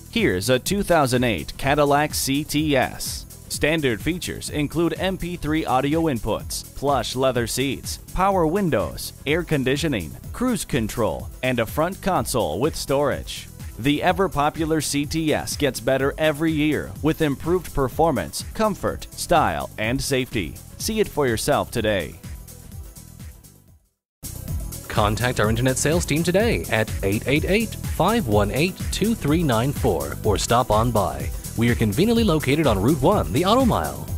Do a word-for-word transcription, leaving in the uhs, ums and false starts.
Here's a two thousand eight Cadillac C T S. Standard features include M P three audio inputs, plush leather seats, power windows, air conditioning, cruise control, and a front console with storage. The ever-popular C T S gets better every year with improved performance, comfort, style, and safety. See it for yourself today. Contact our internet sales team today at eight eight eight, five one eight, two three nine four or stop on by. We are conveniently located on Route one, the Auto Mile.